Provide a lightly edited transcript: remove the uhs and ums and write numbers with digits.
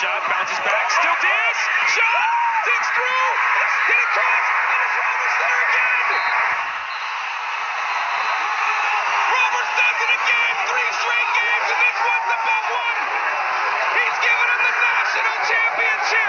shot, bounces back, still Diaz, shot, digs through, did it cross, and it's Roberts there again! Roberts does it again, 3 straight games, and this one's the big one! He's giving him the national championship!